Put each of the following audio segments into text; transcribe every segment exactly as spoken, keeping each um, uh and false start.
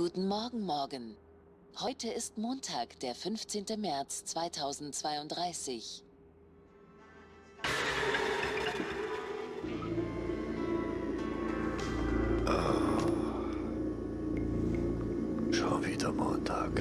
Guten Morgen, Morgan. Heute ist Montag, der fünfzehnte März zweitausendzweiunddreißig. Oh. Schon wieder Montag.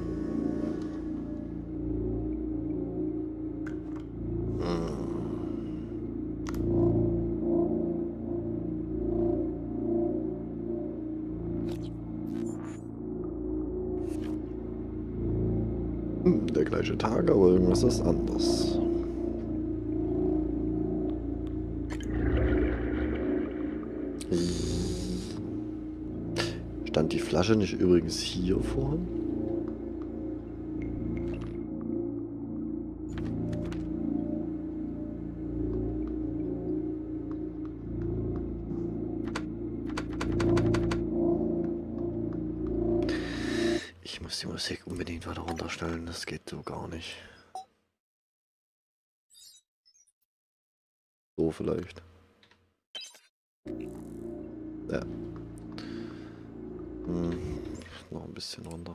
Der gleiche Tag, aber irgendwas ist anders. Stand die Flasche nicht übrigens hier vorhin? Ich muss die Musik unbedingt weiter runterstellen, das geht so gar nicht. So vielleicht. Ja. Hm, noch ein bisschen runter.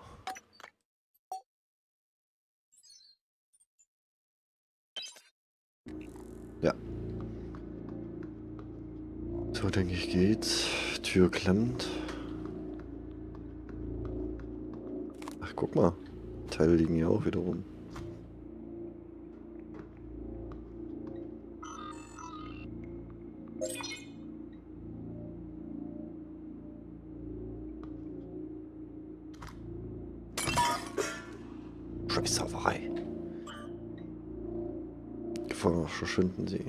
Ja. So denke ich geht's. Tür klemmt. Ach, guck mal. Teile liegen hier auch wieder rum. Scheißsauerei. Gefahr, verschwinden Sie.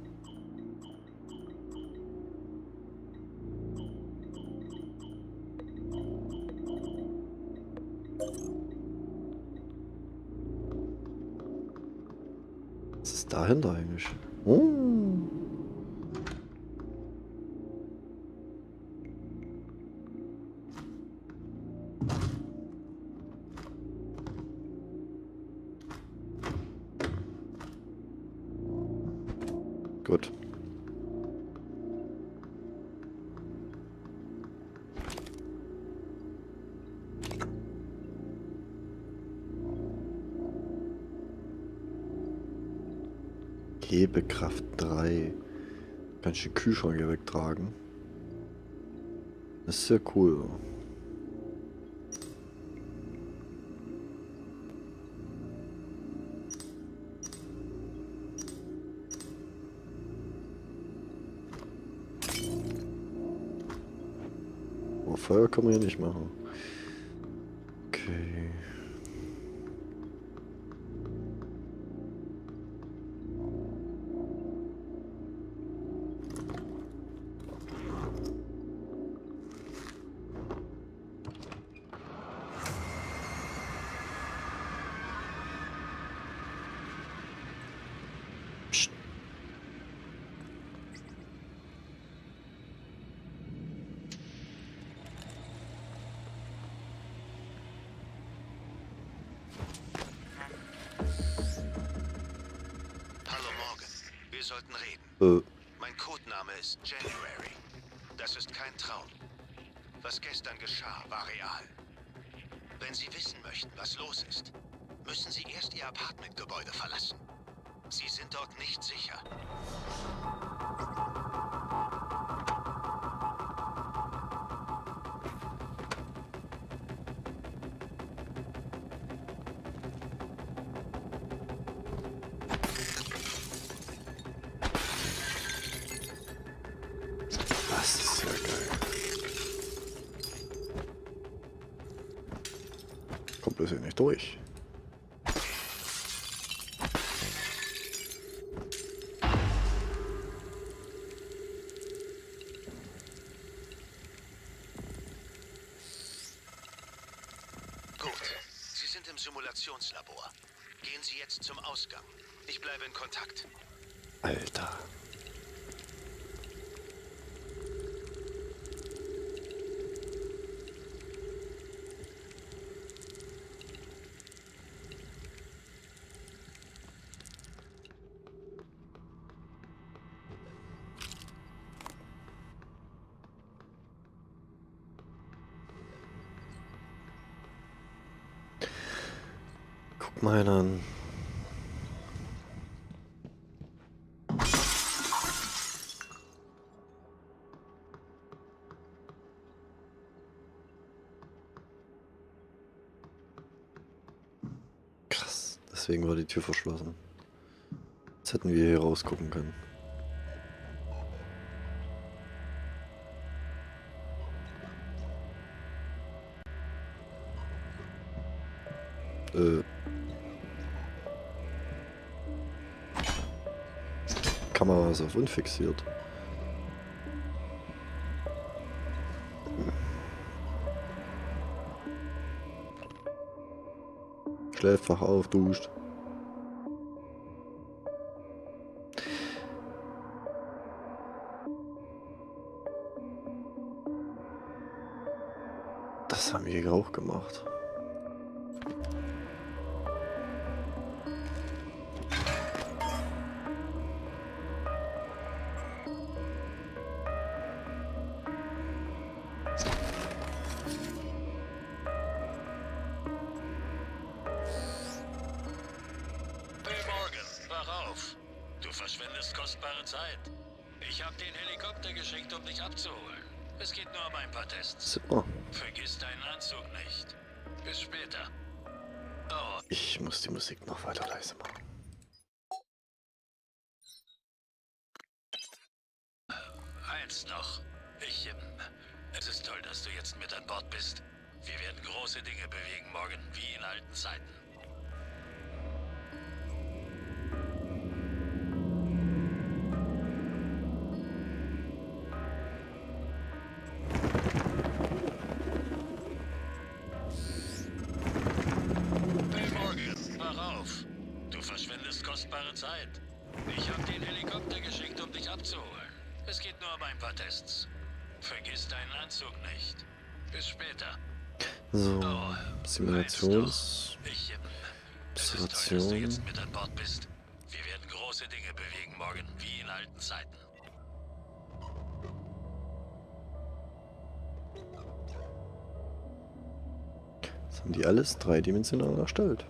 Was ist dahinter eigentlich? Oh. Gut. Hebekraft drei. Kann ich den Kühlschrank hier wegtragen? Das ist sehr cool. Oh, Feuer kann man hier nicht machen. Okay. Psst. Hallo Morgan, wir sollten reden. Äh. Mein Codename ist January. Das ist kein Traum. Was gestern geschah, war real. Wenn Sie wissen möchten, was los ist, müssen Sie erst Ihr Apartmentgebäude verlassen. Sie sind dort nicht sicher. Das ist ja geil. Kommt bloß hier nicht durch. Gut, Sie sind im Simulationslabor. Gehen Sie jetzt zum Ausgang. Ich bleibe in Kontakt. Alter. Meinen. Krass, deswegen war die Tür verschlossen. Jetzt hätten wir hier rausgucken können. Äh. Kamera ist auf unfixiert. Schläft, wach auf, duscht. Das haben wir auch gemacht. Du verschwendest kostbare Zeit. Ich habe den Helikopter geschickt, um dich abzuholen. Es geht nur um ein paar Tests. So. Vergiss deinen Anzug nicht. Bis später. Oh. Ich muss die Musik noch weiter leise machen. Eins noch. Ich, ähm, es ist toll, dass du jetzt mit an Bord bist. Wir werden große Dinge bewegen morgen, wie in alten Zeiten. Du verschwendest kostbare Zeit. Ich habe den Helikopter geschickt, um dich abzuholen. Es geht nur um ein paar Tests. Vergiss deinen Anzug nicht. Bis später. So, Oh, Simulations... ich, ähm, es ist toll, dass du Observation. jetzt mit an Bord bist. Wir werden große Dinge bewegen morgen, wie in alten Zeiten. Das haben die alles dreidimensional erstellt.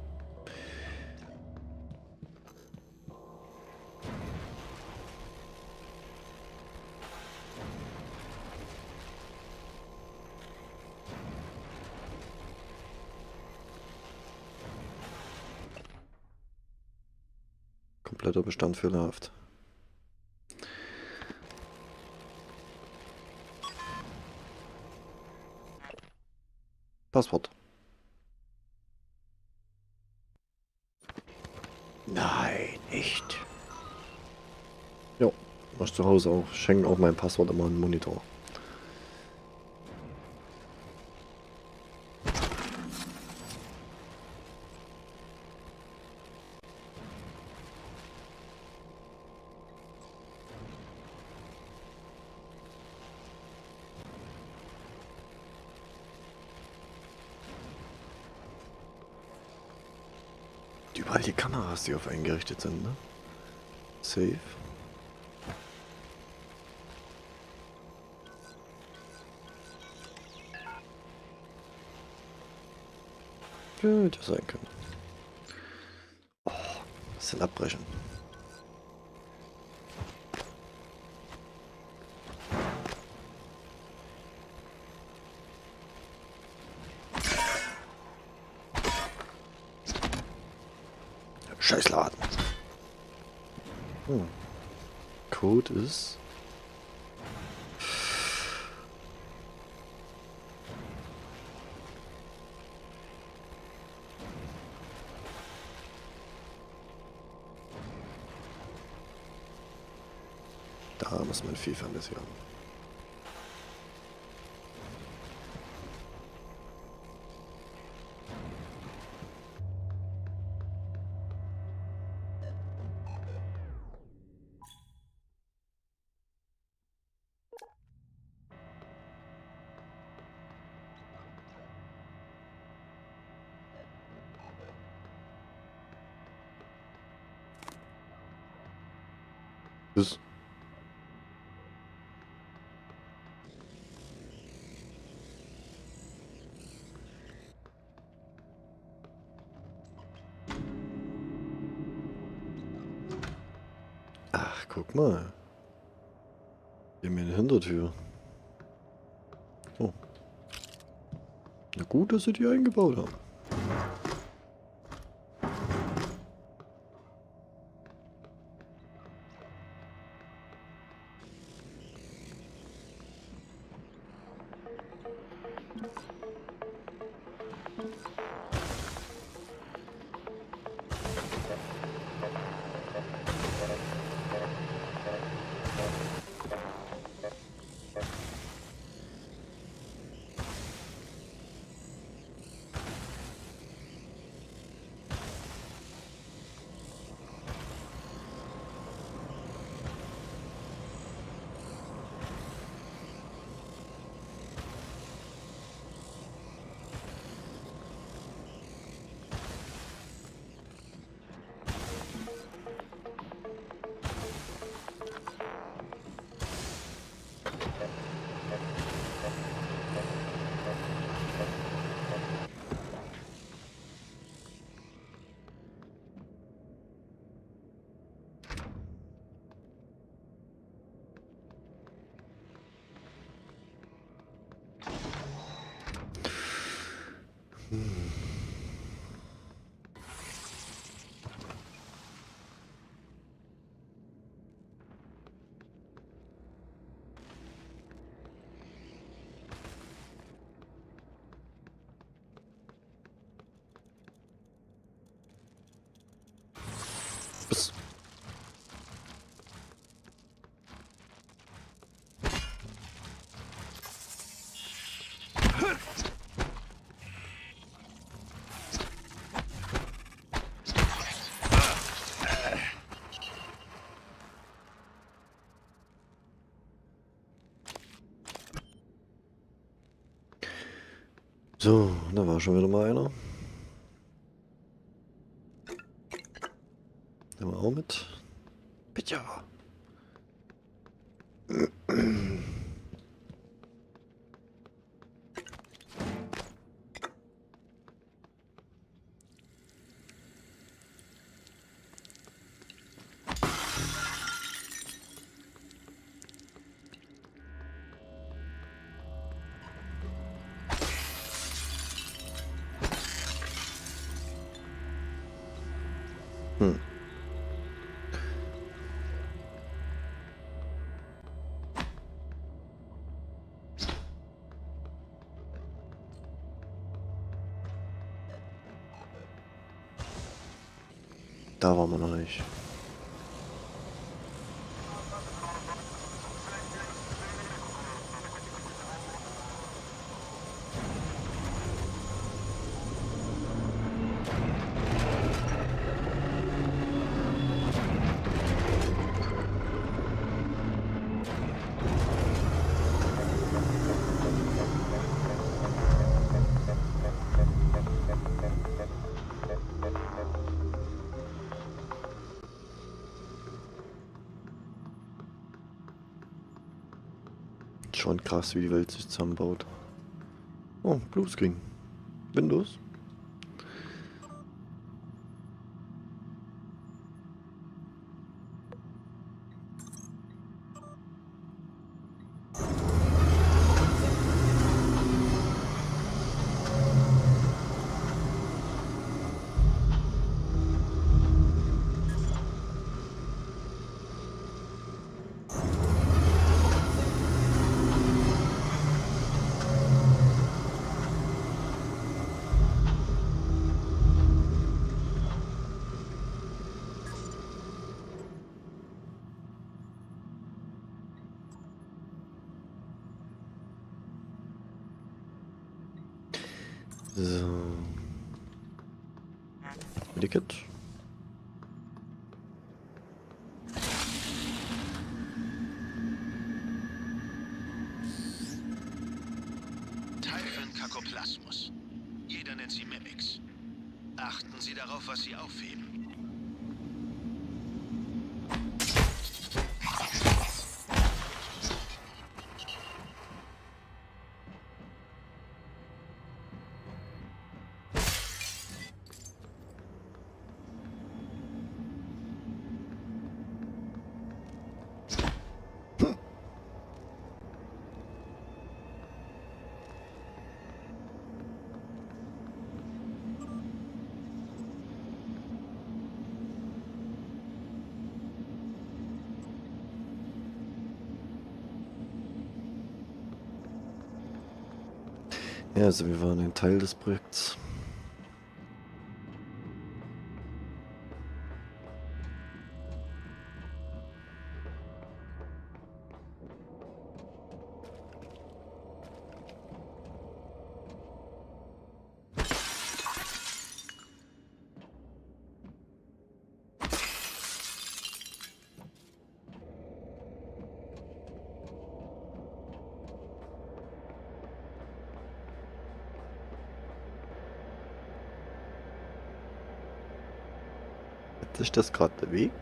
Kompletter Bestand fehlerhaft. Passwort. Nein, nicht. Jo, mach ich zu Hause auch. Schenken auch mein Passwort immer einen Monitor. Überall die Kameras, die auf eingerichtet sind, ne? Safe. Könnte sein können. Oh, das sind abbrechen. Scheißladen. Hm. Code ist... Da muss man viel vermissen. Das Guck mal. Wir haben hier eine Hintertür. Oh. Na gut, dass sie die eingebaut haben. Bis. So, da war schon wieder mal einer. Nehmen wir auch mit. Bitte. Hm. Da waren wir noch nicht. Schon krass, wie die Welt sich zusammenbaut. Oh, Bluescreen. Windows. So. Medikit. Typhon-Kakoplasmus. Jeder nennt sie Mimics. Achten Sie darauf, was Sie aufheben. Ja, also wir waren ein Teil des Projekts. Hat sich das gerade bewegt?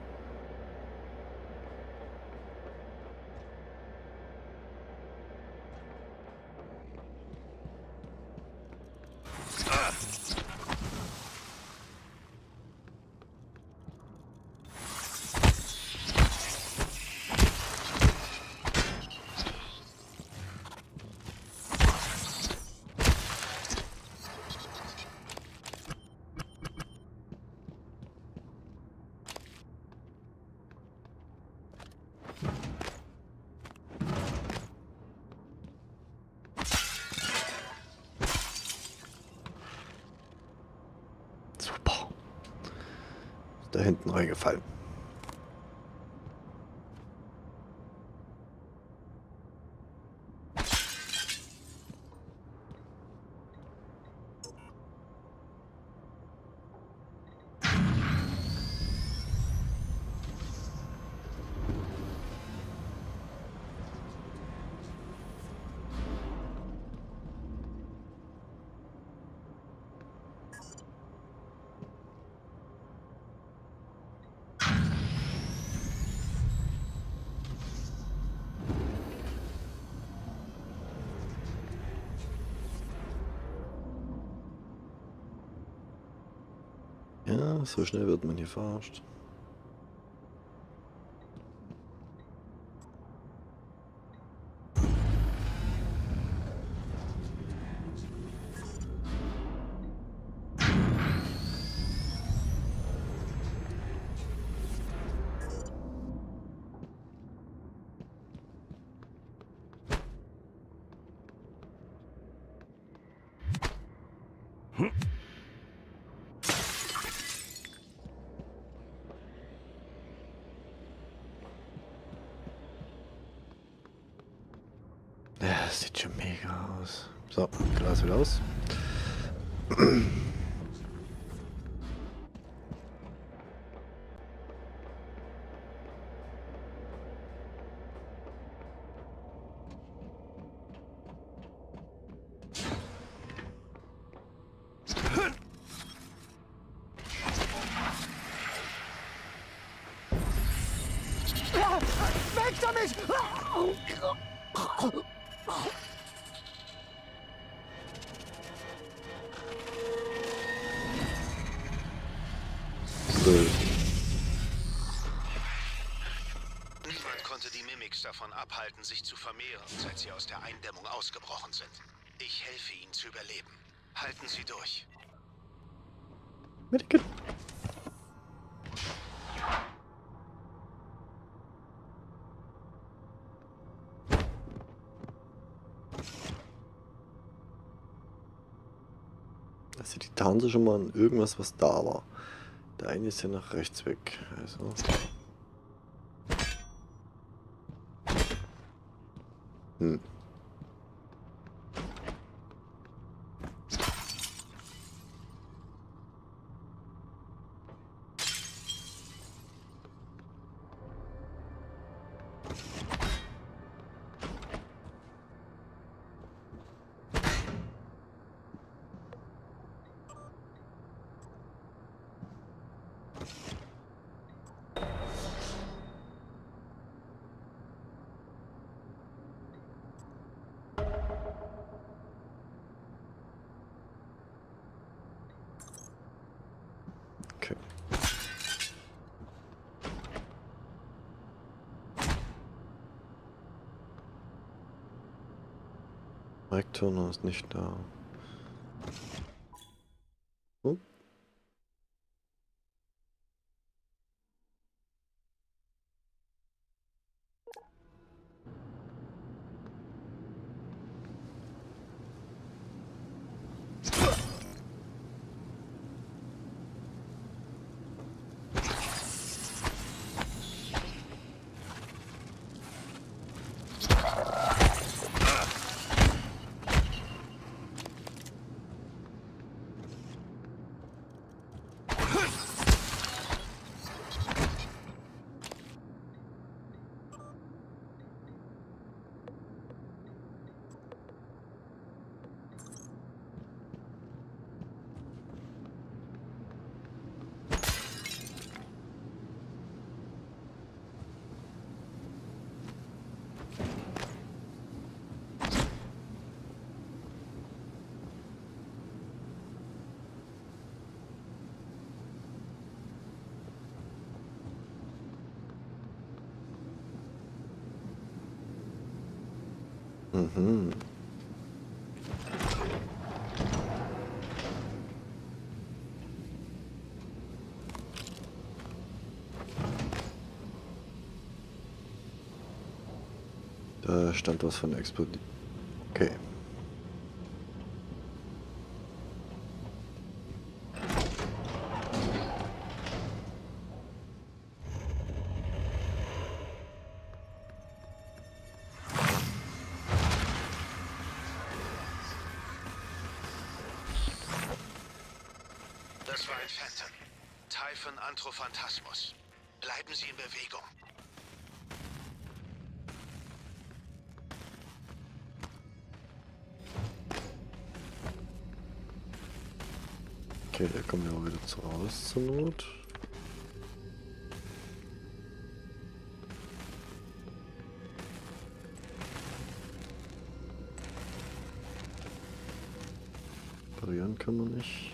Super. Ist da hinten reingefallen. Ja, so schnell wird man hier verarscht. Ja, das sieht schon mega aus. So, Glas wieder aus. Weg damit! Blöd. Niemand konnte die Mimics davon abhalten, sich zu vermehren, seit sie aus der Eindämmung ausgebrochen sind. Ich helfe ihnen zu überleben. Halten Sie durch. Medikit. Also die tarnen sich schon mal an irgendwas, was da war. Der eine ist ja nach rechts weg. Also. Hm. Okay. Mike Turner ist nicht da. Hm? Mhm. Da stand was von explodiert. Okay. Das war ein Phantom. Typhon Antrophantasmus. Bleiben Sie in Bewegung. Okay, der kommt ja auch wieder zu raus zur Not. Parieren kann man nicht.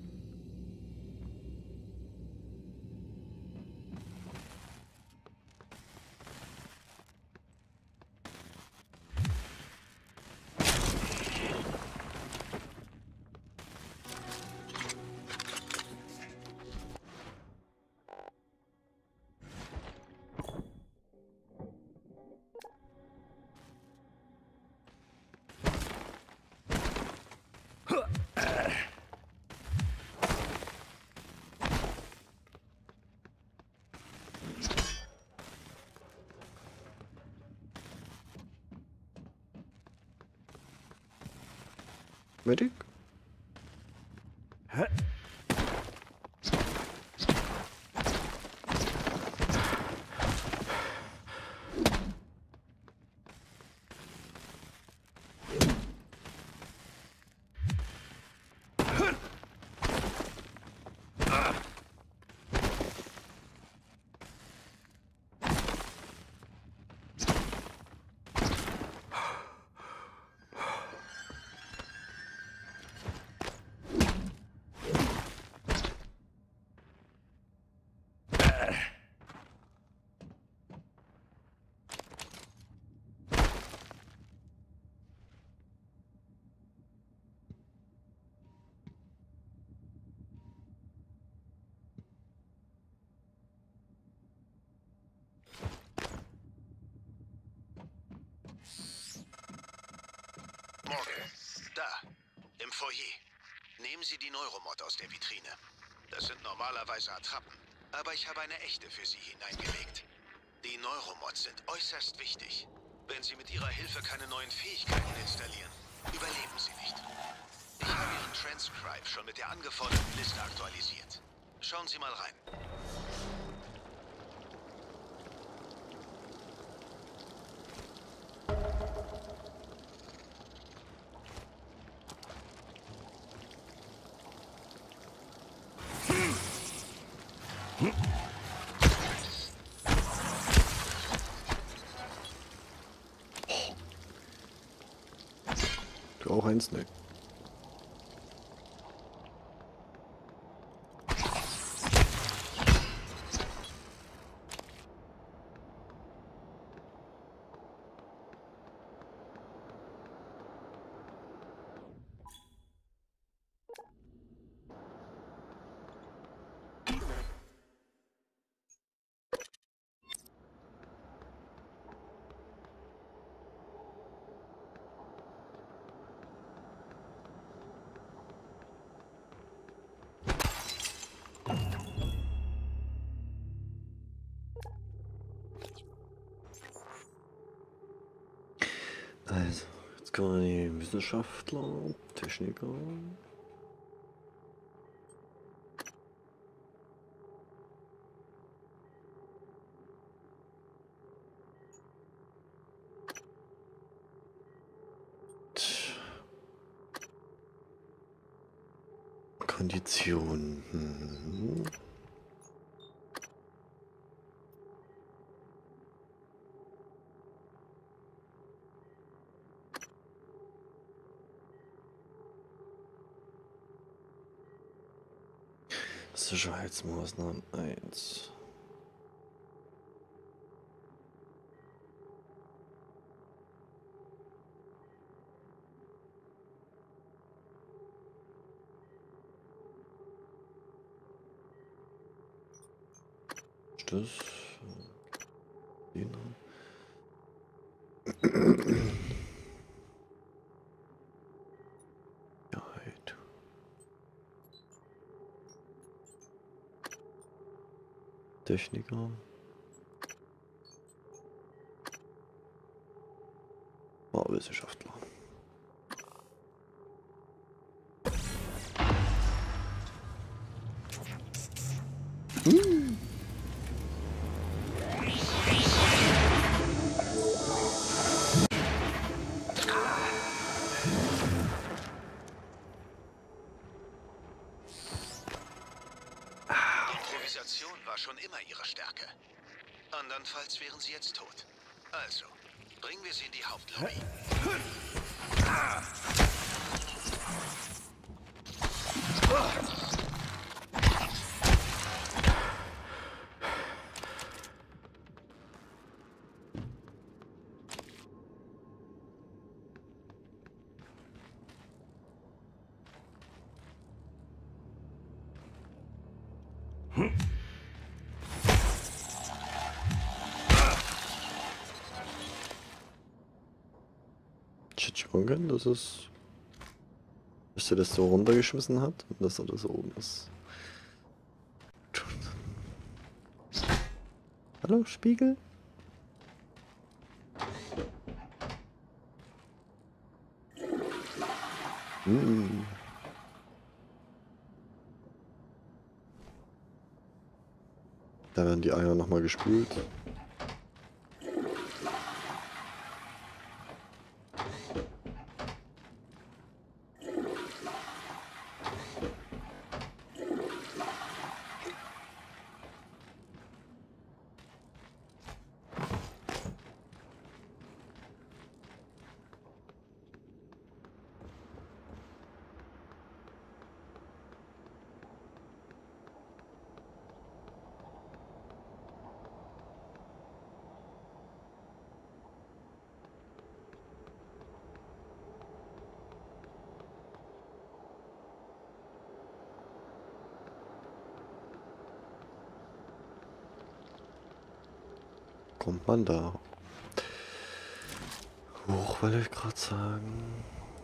Medic? Morgen. Da. Im Foyer. Nehmen Sie die Neuromod aus der Vitrine. Das sind normalerweise Attrappen. Aber ich habe eine echte für Sie hineingelegt. Die Neuromods sind äußerst wichtig. Wenn Sie mit Ihrer Hilfe keine neuen Fähigkeiten installieren, überleben Sie nicht. Ich habe Ihren Transcribe schon mit der angeforderten Liste aktualisiert. Schauen Sie mal rein. Du auch ein Snack. Also, jetzt kommen die Wissenschaftler, Techniker. Kondition. Hm. Sicherheitsmaßnahmen eins. ist das? Den. Sicherheit. Techniker. Oh, Wissenschaftler. Hm. Improvisation war schon immer ihre Stärke. Andernfalls wären sie jetzt tot. Also, bringen wir sie in die Hauptlobby. Ich hätte schon gern, dass es. Dass er das so runtergeschmissen hat und dass er das oben ist. Hallo, Spiegel? Hm. Da werden die Eier nochmal gespült. Kommt man da hoch, wollte ich gerade sagen.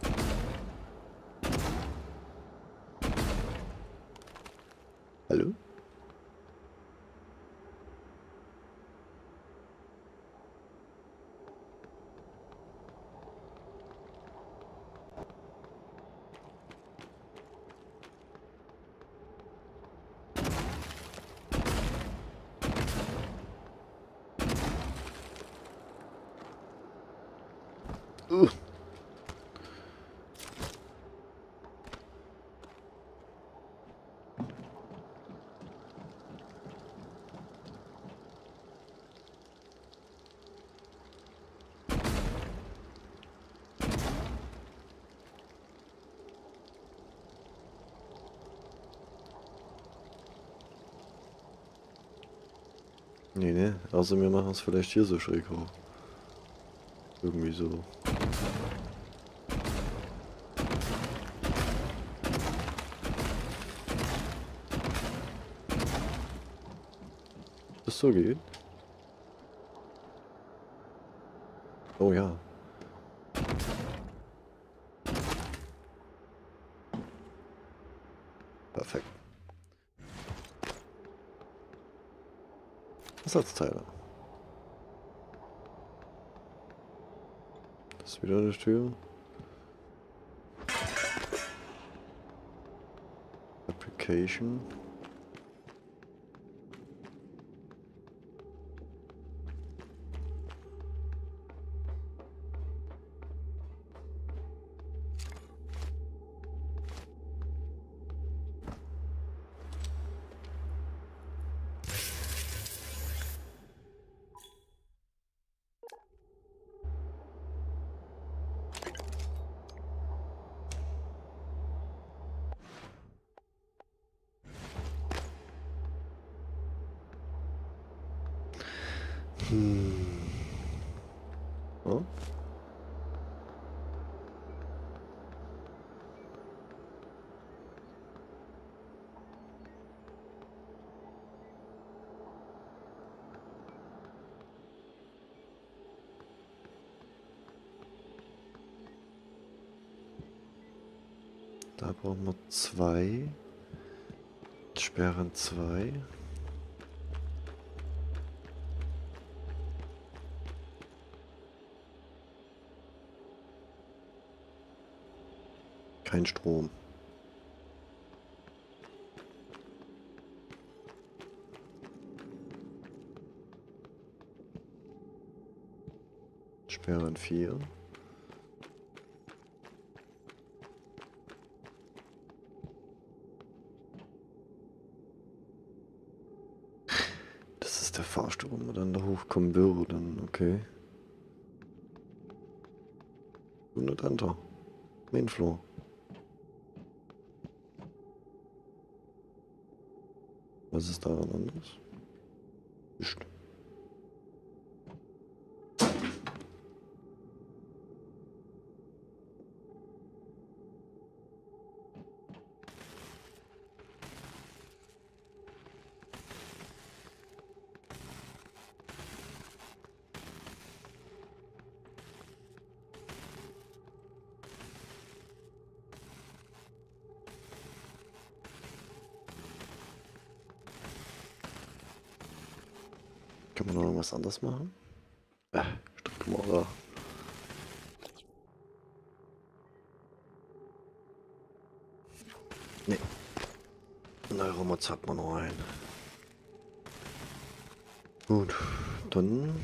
Hallo? Uh. Nee, nee, also wir machen es vielleicht hier so schräg hoch. Irgendwie so. Das so geht? Oh ja. Perfekt. Ersatzteile. Das ist wieder eine Tür. Application. Hm. Oh. Da brauchen wir zwei. Sperren zwei. Kein Strom. Sperren vier. Das ist der Fahrstuhl, wo man dann da hochkommen würde, okay. hundert Enter. Mainfloor. Was ist daran anders? Nicht. Kann man noch irgendwas anderes machen? Äh, Strickmauer. Nee. Neuromods hat man noch einen. Gut, dann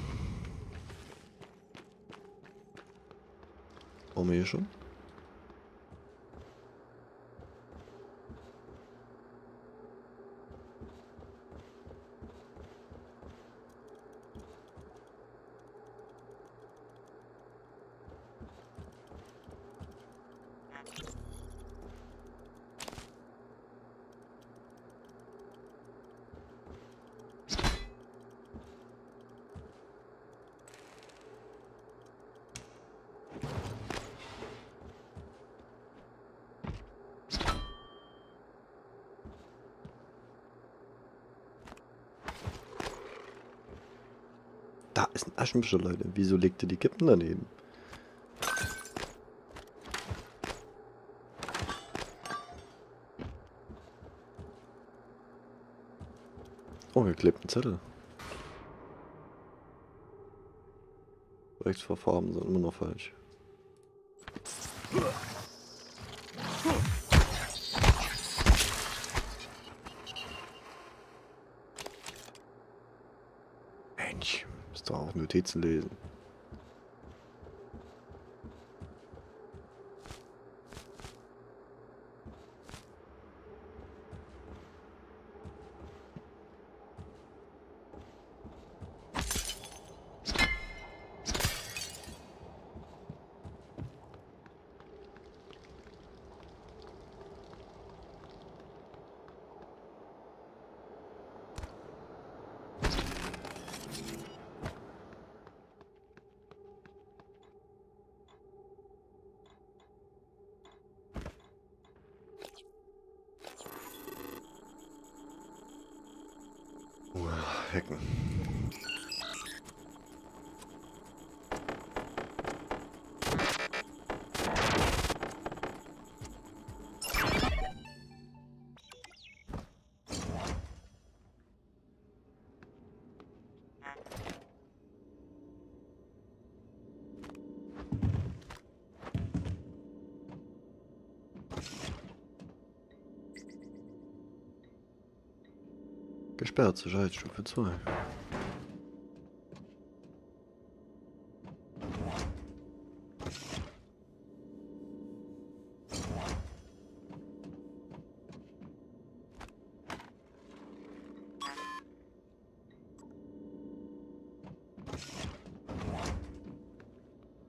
brauchen wir hier schon. Da ist ein Aschenbecher, Leute. Wieso legt ihr die Kippen daneben? Oh, hier klebt ein Zettel. Rechtsverfahren sind immer noch falsch. Mensch, ist doch auch Notizen lesen. Hecken. Gesperrt, Sicherheitsstufe zwei.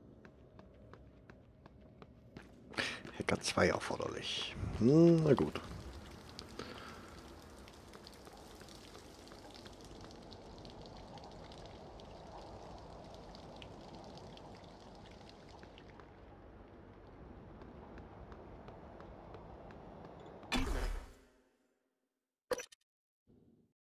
Hacker zwei erforderlich. Hm, na gut.